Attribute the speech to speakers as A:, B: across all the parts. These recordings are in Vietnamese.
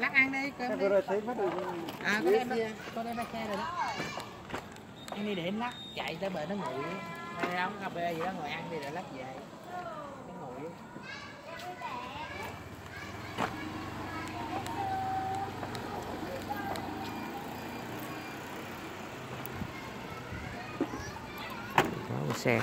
A: lát ăn đi cơm đi. À con đem ba xe rồi đó. Ăn đi để em lát chạy tới bờ nó nguội. Đây ống cà phê gì đó ngồi ăn đi rồi lát về. Nó nguội.
B: Có xe.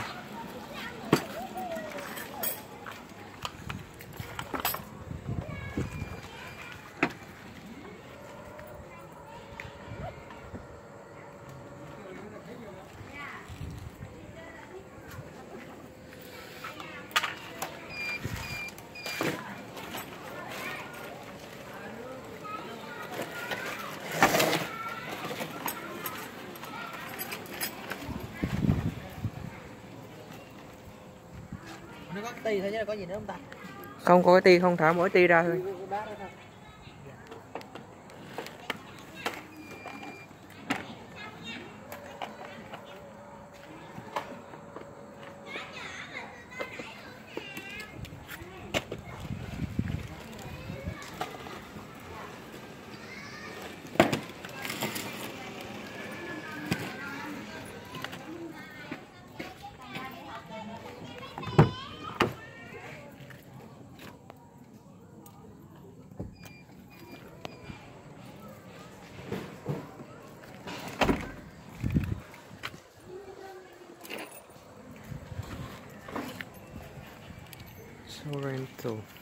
A: Nó có cái ti thôi chứ có gì nữa không ta?
B: Không có cái ti, không thả mỗi ti ra thôi. Sorrento.